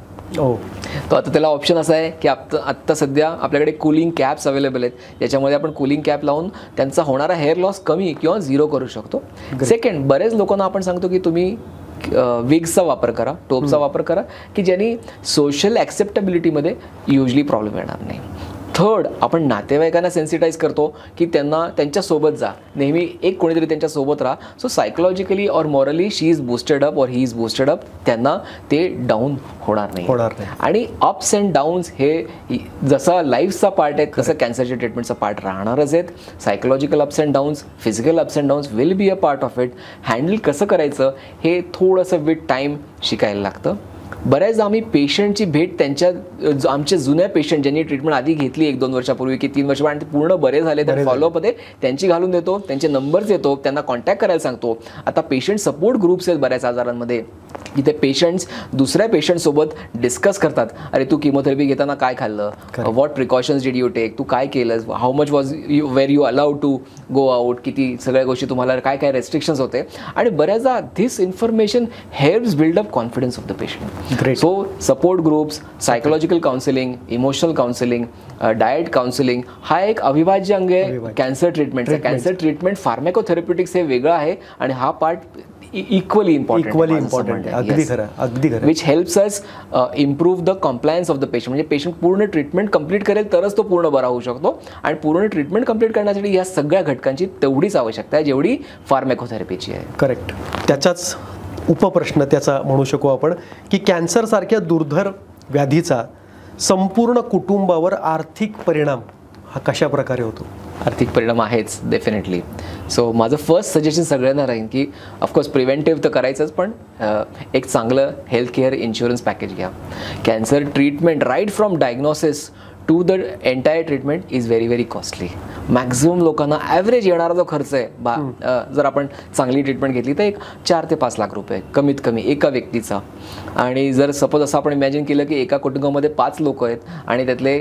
तर आता त्याला ऑप्शन असा आहे की आत्ता सध्या आपल्याकडे कूलिंग कॅप्स अवेलेबल आहेत, ज्याच्यामध्ये आपण कूलिंग कॅप लावून त्यांचा होणारा हेअर लॉस कमी किंवा 0 करू शकतो. सेकंड, बरेच लोकांना आपण सांगतो की तुम्ही विग्सचा वापर करा, टोपचा वापर करा की ज्यांनी सोशल ॲक्सेप्टेबिलिटीमध्ये युजली प्रॉब्लेम येणार नाही. थर्ड, आपण नातेवाईकांना सेन्सिटाईज करतो की त्यांना त्यांच्यासोबत जा, नेहमी एक कोणीतरी त्यांच्यासोबत राहा. So psychologically or morally she is boosted up or he is boosted up, त्यांना ते डाऊन होणार नाही. आणि अप्स अँड डाऊन्स हे जसा लाईफचा पार्ट आहे तसं कॅन्सरच्या ट्रीटमेंटचा पार्ट राहणारच आहेत. Psychological ups and downs, physical ups and downs will be a part of it. Handle कसं करायचं हे थोडंसं विथ टाईम शिकायला लागतं. बऱ्याचदा आम्ही पेशंटची भेट आमच्या जुन्या पेशंट ज्यांनी ट्रीटमेंट आधी घेतली 1-2 वर्षापूर्वी की 3 वर्ष आणि ते पूर्ण बरे झाले तर फॉलोअपमध्ये त्यांची घालून देतो, त्यांचे नंबर्स देतो, त्यांना कॉन्टॅक्ट करायला सांगतो. आता पेशंट सपोर्ट ग्रुप्स आहेत बऱ्याच आजारांमध्ये, इथे पेशंट्स दुसऱ्या पेशंटसोबत डिस्कस करतात, अरे तू किमोथेरपी घेताना काय खाल्लं, what precautions did you take, तू काय केलं, how much was where you allowed to go out, किती सगळ्या गोष्टी तुम्हाला काय काय रेस्ट्रिक्शन्स होते. आणि बऱ्याचदा this information helps build up confidence of the patient. So support groups, psychological counselling, emotional counselling, diet counselling हा एक अविभाज्य अंग आहे कॅन्सर ट्रीटमेंटचा. कॅन्सर ट्रीटमेंट फार्माकोथेरप्युटिक्स हे वेगळं आहे आणि हा पार्ट इक्वली इम्पॉर्टंट अगदी खरं, which helps us improve the compliance of the patient. म्हणजे पेशंट पूर्ण ट्रीटमेंट कंप्लीट करेल तरच तो पूर्ण बरा होऊ शकतो आणि पूर्ण ट्रीटमेंट कंप्लीट करण्यासाठी या सगळ्या घटकांची तेवढीच आवश्यकता आहे जेवढी फार्माकोथेरपीची आहे. करेक्ट. त्याचाच उपप्रश्न त्याचा म्हणू शकू आपण की कॅन्सरसारख्या दुर्धर व्याधीचा संपूर्ण कुटुंबावर आर्थिक परिणाम हा कशा प्रकारे होतो? आर्थिक परिणाम आहेच डेफिनेटली. सो माझं फर्स्ट सजेशन सगळ्यांना राहील की ऑफकोर्स प्रिव्हेंटिव्ह तर करायचंच, पण एक चांगलं हेल्थ केअर इन्शुरन्स पॅकेज घ्या. Cancer treatment right from diagnosis to the entire treatment is very costly. Maximum लोकांना ॲव्हरेज येणारा जो खर्च आहे जर आपण चांगली ट्रीटमेंट घेतली तर 4 ते 5 लाख रुपये कमीत कमी एका व्यक्तीचा. आणि जर सपोज असं आपण इमॅजिन केलं की एका कुटुंबामध्ये 5 लोक आहेत आणि त्यातले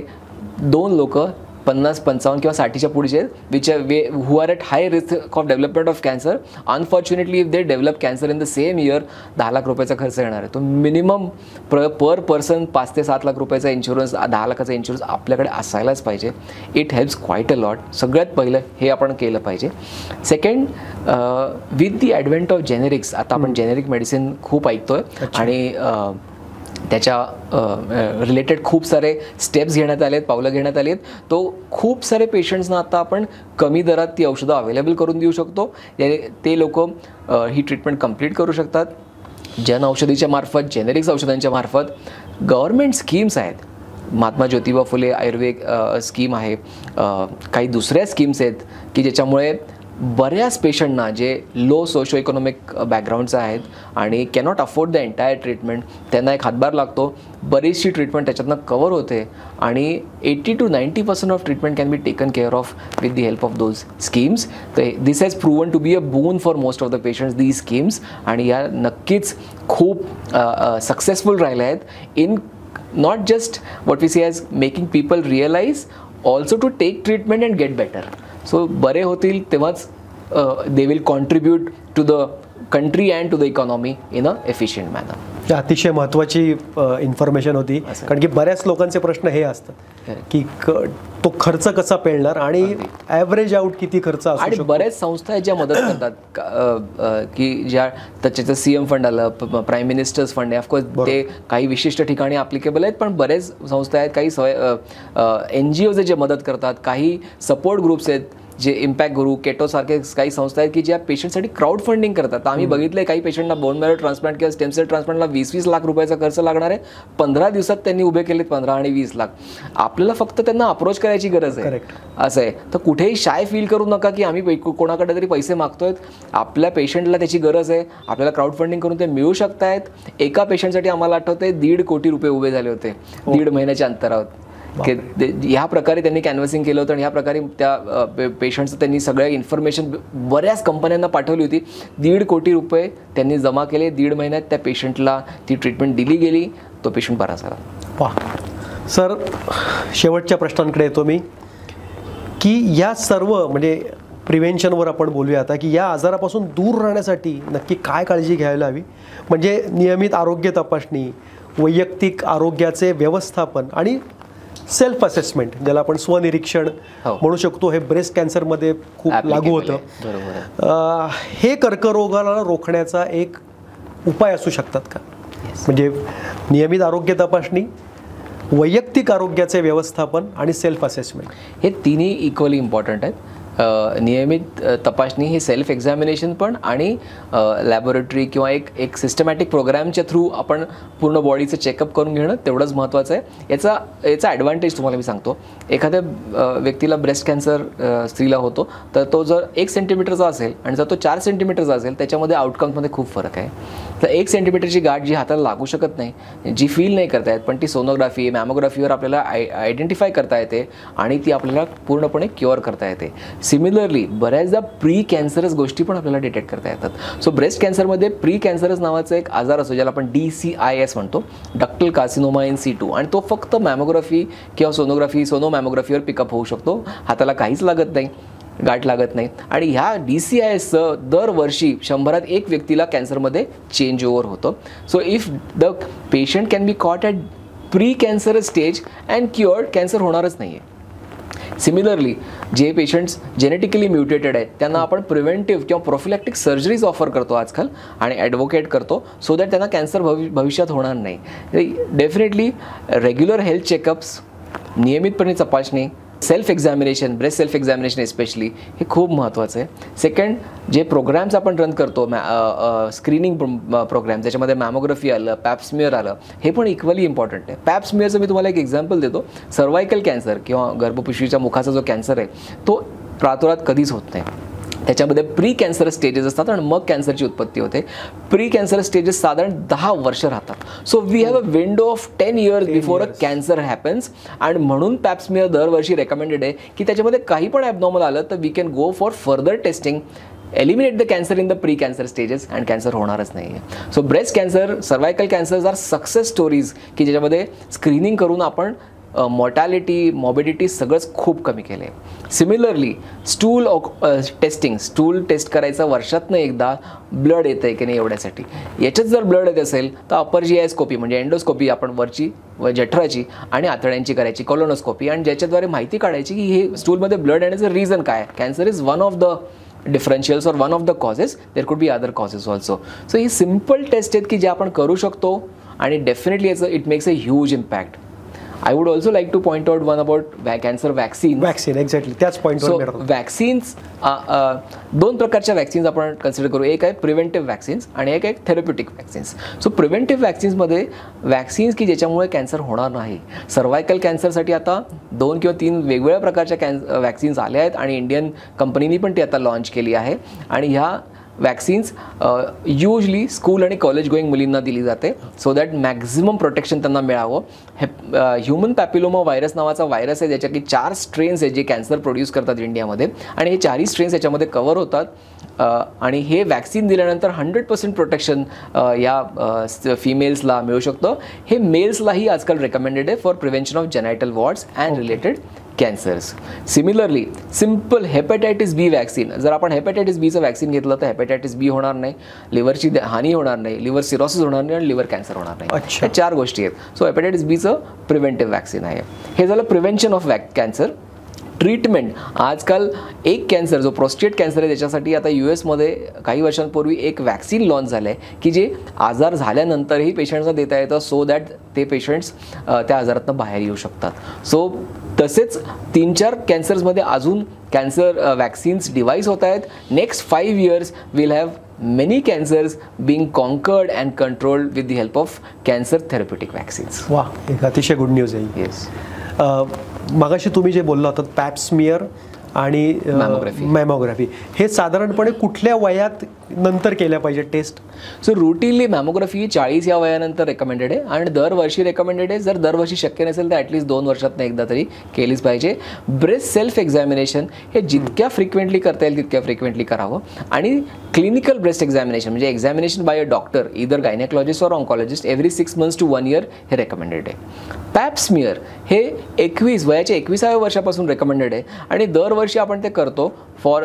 2 लोक 50, 55 किंवा 60च्या पुढचे which who are at high risk of development of cancer. Unfortunately if they develop cancer in the same year 10 lakh रुपयाचा खर्च येणार आहे. तो मिनिमम पर पर्सन 5 ते 7 लाख रुपयाचा इन्शुरन्स, 10 लाखाचा इन्शुरन्स आपल्याकडे असायलाच पाहिजे. It helps quite a lot. सगळ्यात पहिलं हे आपण केलं पाहिजे. Second, with the advent of generics, आता आपण जेनेरिक मेडिसिन खूप ऐकतोय आणि त्याच्या रिलेटेड खूप सारे स्टेप्स घेण्यात आले आहेत, पावलं घेण्यात आली आहेत. तो खूप सारे पेशंट्सना आता आपण कमी दरात ती औषधं अवेलेबल करून देऊ शकतो. ते लोक ही ट्रीटमेंट कंप्लीट करू शकतात. जन औषधीच्या मार्फत, जेनेरिक्स औषधांच्या मार्फत. गव्हर्मेंट स्कीम्स आहेत, महात्मा ज्योतिबा फुले आयुर्वेद स्कीम आहे, काही दुसऱ्या स्कीम्स आहेत की ज्याच्यामुळे बऱ्याच पेशंटना जे लो सोशो इकॉनॉमिक बॅकग्राऊंडचं आहेत आणि cannot afford the entire treatment, त्यांना एक हातभार लागतो. बरीचशी ट्रीटमेंट त्याच्यातनं कवर होते आणि 80 to 90% of treatment can be taken care of with the help of those schemes. तर this has proven to be a boon for most of the patients the schemes. आणि या नक्कीच खूप सक्सेसफुल राहिल्या आहेत in not just what we say as making people realize, also to take treatment and get better. So बरे होतील तेव्हाच they will contribute to the country and to the economy in a efficient manner. अतिशय महत्त्वाची information होती, कारण की बऱ्याच लोकांचे प्रश्न हे असतात की तो खर्च कसा पेलणार आणि ॲव्हरेज आउट किती खर्च असू आणि शकतो. बऱ्याच संस्था आहेत ज्या मदत करतात की ज्या त्याच्याचं CM फंड आलं, प्राईम मिनिस्टर्स फंड आहे, ऑफकोर्स ते काही विशिष्ट ठिकाणी ॲप्लिकेबल आहेत, पण बरेच संस्था आहेत, काही NGOज जे मदत करतात, काही सपोर्ट ग्रुप्स आहेत जे इम्पॅक्ट गुरु, केटो सारखे काही संस्था आहेत की ज्या पेशंटसाठी क्राऊड फंडिंग करतात. तर आम्ही बघितलंय काही पेशंटना बोन मॅरो ट्रान्सप्लांट किंवा स्टेम सेल ट्रान्सप्लांटला 20-20 लाख रुपयाचा खर्च लागणार आहे. 15 दिवसात त्यांनी उभे केलेत 15 आणि 20 लाख. आपल्याला फक्त त्यांना अप्रोच करायची गरज आहे, असं आहे. तर कुठेही शाय फील करू नका की आम्ही कोणाकडे तरी पैसे मागतोय. आपल्या पेशंटला त्याची गरज आहे, आपल्याला क्राऊड फंडिंग करून ते मिळू शकतायत. एका पेशंटसाठी आम्हाला आठवतंय 1.5 कोटी रुपये उभे झाले होते 1.5 महिन्याच्या अंतरावर. ह्या प्रकारे त्यांनी कॅनव्हसिंग केलं होतं आणि ह्या प्रकारे त्या पेशंटचं त्यांनी सगळ्या इन्फॉर्मेशन बऱ्याच कंपन्यांना पाठवली होती. 1.5 कोटी रुपये त्यांनी जमा केले. 1.5 महिन्यात त्या पेशंटला ती ट्रीटमेंट दिली गेली, तो पेशंट बरा झाला. वा सर, शेवटच्या प्रश्नांकडे येतो मी की या सर्व म्हणजे प्रिव्हेन्शनवर आपण बोलूया आता, की या आजारापासून दूर राहण्यासाठी नक्की काय काळजी घ्यायला हवी. म्हणजे नियमित आरोग्य तपासणी, वैयक्तिक आरोग्याचे व्यवस्थापन आणि सेल्फ असेसमेंट, ज्याला आपण स्वनिरीक्षण म्हणू शकतो, हे ब्रेस्ट कॅन्सरमध्ये खूप लागू होतं. हे कर्करोगाला रोखण्याचा एक उपाय असू शकतात का? म्हणजे नियमित आरोग्य तपासणी, वैयक्तिक आरोग्याचे व्यवस्थापन आणि सेल्फ असेसमेंट, हे तिन्ही इक्वली इम्पॉर्टंट आहेत. नियमित तपासणी ही सेल्फ एक्झामिनेशन पण आणि लॅबोरेटरी किंवा एक सिस्टमॅटिक प्रोग्रामच्या थ्रू आपण पूर्ण बॉडीचं चेकअप करून घेणं तेवढंच महत्त्वाचं आहे. याचा ॲडव्हान्टेज तुम्हाला मी सांगतो. एखाद्या व्यक्तीला ब्रेस्ट कॅन्सर स्त्रीला होतो, तर तो जर 1 सेंटीमीटरचा असेल आणि जर तो 4 सेंटीमीटरचा असेल, त्याच्यामध्ये आउटकम्समध्ये खूप फरक आहे. तर 1 सेंटीमीटरची गाठ जी हाताला लागू शकत नाही, जी फील नाही करता येत, पण ती सोनोग्राफी मॅमोग्राफीवर आपल्याला आयडेंटिफाय करता येते आणि ती आपल्याला पूर्णपणे क्युअर करता येते. सिमिलरली बऱ्याचदा प्री कॅन्सरस गोष्टी पण आपल्याला डिटेक्ट करता येतात. सो ब्रेस्ट कॅन्सरमध्ये प्री कॅन्सरस नावाचा एक आजार असतो, ज्याला आपण DCIS म्हणतो, डक्टल कार्सिनोमा इन situ, आणि तो फक्त मॅमोग्राफी किंवा सोनोमॅमोग्राफीवर पिकअप होऊ शकतो. हाताला काहीच लागत नाही, गाठ लागत नाही. आणि ह्या DCISचं दरवर्षी 100त 1 व्यक्तीला कॅन्सरमध्ये चेंज ओव्हर होतं. So if the patient can be caught at pre cancer stage and cured, cancer होणारच नाही आहे. सिमिलरली जे पेशंट्स जेनेटिकली म्युटेटेड आहेत त्यांना आपण प्रिव्हेंटिव्ह किंवा प्रोफिलॅक्टिक सर्जरीज ऑफर करतो आजकाल आणि ॲडव्होकेट करतो, सो दॅट त्यांना कॅन्सर भविष्यात होणार नाही. डेफिनेटली रेग्युलर हेल्थ चेकअप्स, नियमितपणे तपासणी, self examination, breast self examination especially, हे खूप महत्त्वाचं आहे. सेकंड, जे प्रोग्राम्स आपण रन करतो, स्क्रीनिंग प्रोग्राम, ज्याच्यामध्ये मॅमोग्राफी आलं, पॅप्समियर आलं, हे पण इक्वली इम्पॉर्टंट आहे. पॅप्समियरचं मी तुम्हाला एक एक्झाम्पल देतो. सर्वायकल कॅन्सर किंवा गर्भपिशवीच्या मुखाचा जो कॅन्सर आहे, तो रातोरात कधीच होत नाही. त्याच्यामध्ये प्री कॅन्सर स्टेजेस असतात आणि मग कॅन्सरची उत्पत्ती होते. प्री कॅन्सर स्टेजेस साधारण 10 वर्ष राहतात. So we have a window of 10 years before a cancer happens. आणि म्हणून पॅप्समियर दरवर्षी रेकमेंडेड आहे की त्याच्यामध्ये काही पण ॲबनॉर्मल आलं तर we can go for further testing, eliminate the cancer in the pre cancer stages, and cancer होणारच नाही आहे. So breast cancer, cervical cancers are success stories की ज्याच्यामध्ये स्क्रीनिंग करून आपण मॉर्टॅलिटी, मॉर्बिडिटी सगळंच खूप कमी केलं आहे. सिमिलरली स्टूल स्टूल टेस्ट करायचं वर्षातनं एकदा, ब्लड येतं आहे की नाही एवढ्यासाठी. याच्यात जर ब्लड येत असेल तर अपर GI म्हणजे एंडोस्कोपी आपण वरची जठराची आणि आतड्यांची करायची, कॉलोनोस्कोपी, आणि ज्याच्याद्वारे माहिती काढायची की हे स्टूलमध्ये ब्लड येण्याचं रिझन काय आहे. Cancer is one of the differentials और one of the causes, there could be other causes also. So ही सिम्पल टेस्ट आहेत की जे आपण करू शकतो आणि definitely it makes a huge impact. I would also like to point out one about cancer vaccine. Exactly त्याच पॉईंटवर. वॅक्सिन्स, 2 प्रकारच्या वॅक्सिन्स आपण कन्सिडर करू. एक आहे प्रिव्हेंटिव्ह वॅक्सिन्स आणि एक आहे थेरप्युटिक वॅक्सिन्स. सो प्रिव्हेंटिव्ह वॅक्सिन्समध्ये वॅक्सिन्स की ज्याच्यामुळे कॅन्सर होणार नाही. सर्वायकल कॅन्सरसाठी आता 2 किंवा 3 वेगवेगळ्या प्रकारच्या वॅक्सिन्स आल्या आहेत आणि इंडियन कंपनीनी पण ती आता लॉन्च केली आहे. आणि ह्या वॅक्सिन्स युजली स्कूल आणि कॉलेज गोईंग मुलींना दिली जाते, सो दॅट मॅक्झिमम प्रोटेक्शन त्यांना मिळावं. ह्युमन पॅपिलोमा व्हायरस नावाचा व्हायरस आहे, ज्याच्या की 4 स्ट्रेन्स आहे जे कॅन्सर प्रोड्यूस करतात इंडियामध्ये, आणि हे 4ही स्ट्रेन्स याच्यामध्ये कवर होतात. आणि हे वॅक्सिन दिल्यानंतर 100% प्रोटेक्शन या फिमेल्सला मिळू शकतं. हे मेल्सलाही आजकाल रेकमेंडेड आहे for prevention of genital warts and related cancers. Similarly simple hepatitis B vaccine, जर आपण हेपॅटायटिस बीचं वॅक्सिन घेतलं तर हेपॅटायटिस बी होणार नाही, लिव्हरची हानी होणार नाही, लिव्हर सिरोसिस होणार नाही आणि लिव्हर कॅन्सर होणार नाही. ह्या 4 गोष्टी आहेत. सो हेपॅटायटिस बीचं प्रिव्हेंटिव्ह वॅक्सिन आहे. हे झालं प्रिव्हेंशन ऑफ कॅन्सर. ट्रीटमेंट, आजकाल एक कॅन्सर जो प्रोस्टेट कॅन्सर आहे त्याच्यासाठी आता US काही वर्षांपूर्वी एक वॅक्सिन लॉन्च झालं आहे की जे आजार झाल्यानंतरही पेशंट्सना देता येतं, सो दॅट ते पेशंट्स त्या आजारातून बाहेर येऊ शकतात. सो तसेच 3-4 कॅन्सर्समध्ये अजून कॅन्सर वॅक्सिन्स डिव्हाइस होत आहेत. Next 5 years will have many cancers being conquered and controlled with the help of cancer therapeutic vaccines. वा, एक अतिशय गुड न्यूज आहे. येस. मगाशी तुम्ही जे बोलला होतात पॅप स्मिअर आणि मॅमोग्राफी, हे साधारणपणे कुठल्या वयात नंतर केल्या पाहिजे टेस्ट? सो रुटीनली मॅमोग्राफी 40 या वयानंतर रेकमेंडेड आहे आणि दरवर्षी रेकमेंडेड आहे. जर दरवर्षी शक्य नसेल तर ॲटलिस्ट 2 वर्षातनं एकदा तरी केलीच पाहिजे. ब्रेस्ट सेल्फ एक्झामिनेशन हे जितक्या फ्रिक्वेंटली करता येईल तितक्या फ्रिक्वेंटली करावं. आणि क्लिनिकल ब्रेस्ट एक्झामिनेशन म्हणजे examination by a doctor, either gynaecologist और oncologist, every 6 months to 1 year हे रेकमेंडेड आहे. पॅप स्मिअर हे 21 21व्या वर्षापासून रेकमेंडेड आहे आणि दरवर्षी आपण ते करतो फॉर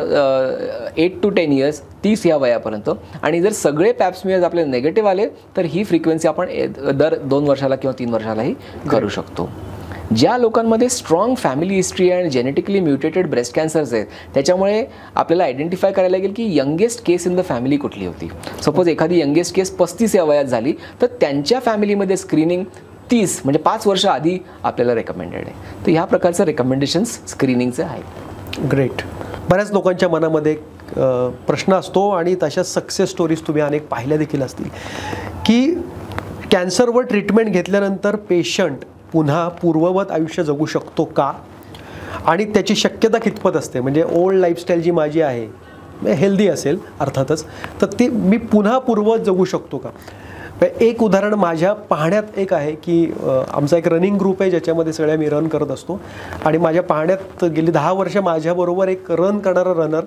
8 to 10 years, 30 या वयापर्यंत. आणि जर सगळे पॅप स्मिअर्स आपले नेगेटिव्ह आले तर ही फ्रिक्वेन्सी आपण दर 2 वर्षाला किंवा 3 वर्षालाही करू शकतो. ज्या लोकांमध्ये स्ट्रॉंग फॅमिली हिस्ट्री आणि जेनेटिकली म्युटेटेड ब्रेस्ट कॅन्सर्स आहेत त्याच्यामुळे आपल्याला आयडेंटिफाय करायला लागेल की youngest case in the family कुठली होती. सपोज एखादी यंगेस्ट केस 35 या वयात झाली तर त्यांच्या फॅमिलीमध्ये स्क्रीनिंग 30 म्हणजे 5 वर्ष आधी आपल्याला रेकमेंडेड आहे. तर ह्या प्रकारचं रेकमेंडेशन्स स्क्रीनिंगचे आहेत. ग्रेट. बऱ्याच लोकांच्या मनामध्ये प्रश्न असतो आणि तशा सक्सेस स्टोरीज तुम्ही अनेक पाहिल्या देखील असतील की कॅन्सरवर ट्रीटमेंट घेतल्यानंतर पेशंट पुन्हा पूर्ववत आयुष्य जगू शकतो का, आणि त्याची शक्यता कितपत असते? म्हणजे ओल्ड लाईफस्टाईल जी माझी आहे हेल्दी असेल अर्थातच, तर ती मी पुन्हा पूर्ववत जगू शकतो का? एक उदाहरण माझ्या पाहण्यात एक आहे की आमचा एक रनिंग ग्रुप आहे ज्याच्यामध्ये सगळ्या मी रन करत असतो आणि माझ्या पाहण्यात गेली 10 वर्ष माझ्याबरोबर एक रन करणारा रनर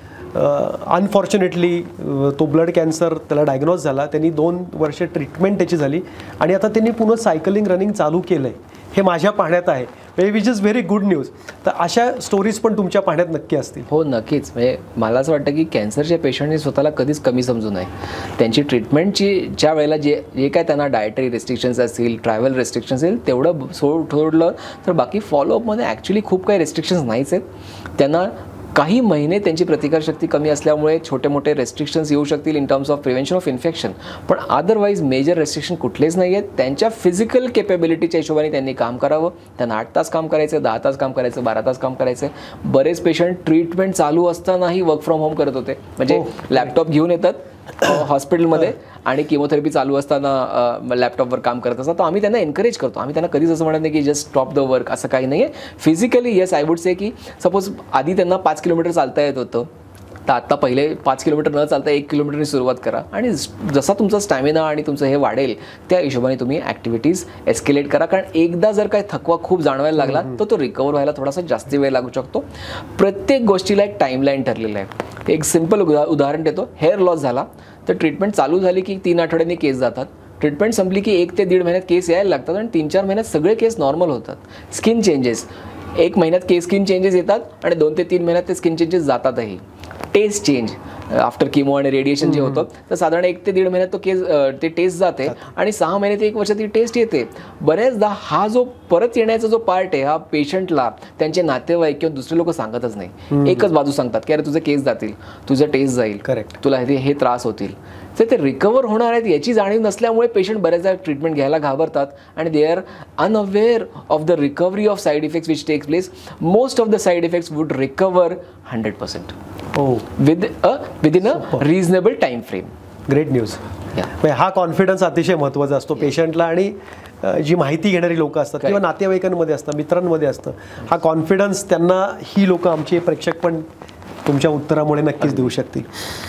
अनफॉर्च्युनेटली तो ब्लड कॅन्सर त्याला डायग्नोज झाला. त्यांनी 2 वर्ष ट्रीटमेंट त्याची झाली आणि आता त्यांनी पुन्हा सायकलिंग रनिंग चालू केलं आहे. हे माझ्या पाहण्यात आहे, which is very good news. तर अशा स्टोरीज पण तुमच्या पाहण्यात नक्की असतील. हो, नक्कीच. म्हणजे मला असं वाटतं की कॅन्सरच्या पेशंटने स्वतःला कधीच कमी समजू नये. त्यांची ट्रीटमेंटची ज्या वेळेला जे काय त्यांना डायटरी रेस्ट्रिक्शन्स असतील, ट्रॅव्हल रेस्ट्रिक्शन्स असतील तेवढं सोडलं तर बाकी फॉलोअपमध्ये ॲक्च्युली खूप काही रेस्ट्रिक्शन्स नाहीच आहेत. त्यांना काही महिने त्यांची प्रतिकारशक्ती कमी असल्यामुळे छोटे मोठे रेस्ट्रिक्शन्स येऊ शकतील in terms of prevention of infection, पण अदरवाईज मेजर रेस्ट्रिक्शन कुठलेच नाही आहेत. त्यांच्या फिजिकल केपेबिलिटीच्या हिशोबाने त्यांनी काम करावं. त्यांना 8 तास काम करायचं, 10 तास काम करायचं, 12 तास काम करायचं. बरेच पेशंट ट्रीटमेंट चालू असतानाही वर्क फ्रॉम होम करत होते, म्हणजे लॅपटॉप घेऊन येतात हॉस्पिटलमध्ये आणि किमोथेरपी चालू असताना लॅपटॉपवर काम करत असतात. तर आम्ही त्यांना एनकरेज करतो. आम्ही त्यांना कधीच असं म्हणत नाही की जस्ट स्टॉप द वर्क, असं काही नाही आहे. Physically yes, I would say की सपोज आधी त्यांना 5 किलोमीटर चालता येत होतं, तर आत्ता पहिले 5 किलोमीटर न चालता 1 किलोमीटरनी सुरुवात करा आणि जसा तुमचा स्टॅमिना आणि तुमचं हे वाढेल त्या हिशोबाने तुम्ही ॲक्टिव्हिटीज एस्केलेट करा. कारण एकदा जर काय थकवा खूप जाणवायला लागला तर तो रिकवर व्हायला थोडासा जास्त वेळ लागू शकतो. प्रत्येक गोष्टीला एक टाईमलाईन ठरलेलं आहे. एक सिम्पल उदाहरण देतो. हेअर लॉस झाला तर ट्रीटमेंट चालू झाली की 3 आठवड्यांनी केस जातात. ट्रीटमेंट संपली की 1 ते 1.5 महिन्यात केस यायला लागतात आणि 3-4 महिन्यात सगळे केस नॉर्मल होतात. स्किन चेंजेस 1 महिन्यात स्किन चेंजेस येतात आणि 2 ते 3 महिन्यात ते स्किन चेंजेस जातातही. टेस्ट चेंज आफ्टर किमो आणि रेडिएशन जे होतं तर साधारण 1 ते 1.5 महिन्यात ते टेस्ट जाते आणि 6 महिने ते 1 वर्ष ती टेस्ट येते. बऱ्याचदा हा जो परत येण्याचा जो पार्ट आहे हा पेशंटला त्यांचे नातेवाईक किंवा दुसरे लोक सांगतच नाही. एकच बाजू सांगतात की अरे तुझे केस जातील, तुझं टेस्ट जाईल, करेक्ट, तुला हे त्रास होतील. तर ते रिकवर होणार आहेत याची जाणीव नसल्यामुळे पेशंट बऱ्याचदा ट्रीटमेंट घ्यायला घाबरतात आणि they are unaware of the recovery of side effects which takes place. Most of the side effects would recover 100% within a reasonable time frame. Great news. हा कॉन्फिडन्स अतिशय महत्त्वाचा असतो पेशंटला आणि जी माहिती घेणारी लोक असतात किंवा नातेवाईकांमध्ये असतात, मित्रांमध्ये असतं, हा कॉन्फिडन्स त्यांना ही लोक आमचे प्रेक्षक पण तुमच्या उत्तरामुळे नक्कीच देऊ शकतील.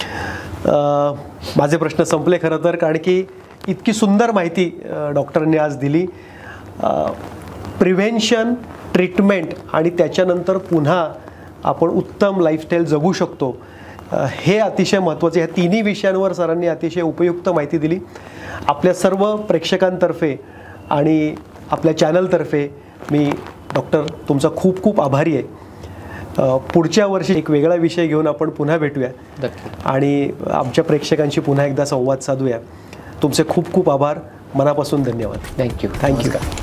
माझे प्रश्न संपले खरं तर, कारण की इतकी सुंदर माहिती डॉक्टरांनी आज दिली. प्रिव्हेन्शन, ट्रीटमेंट आणि त्याच्यानंतर पुन्हा आपण उत्तम लाईफस्टाईल जगू शकतो, हे अतिशय महत्त्वाचे. ह्या तिन्ही विषयांवर सरांनी अतिशय उपयुक्त माहिती दिली. आपल्या सर्व प्रेक्षकांतर्फे आणि आपल्या चॅनलतर्फे मी डॉक्टर तुमचा खूप खूप आभारी आहे. पुढच्या वर्षी एक वेगळा विषय घेऊन आपण पुन्हा भेटूया आणि आमच्या प्रेक्षकांशी पुन्हा एकदा संवाद साधूया. तुमचे खूप खूप आभार, मनापासून धन्यवाद. थँक्यू. थँक्यू.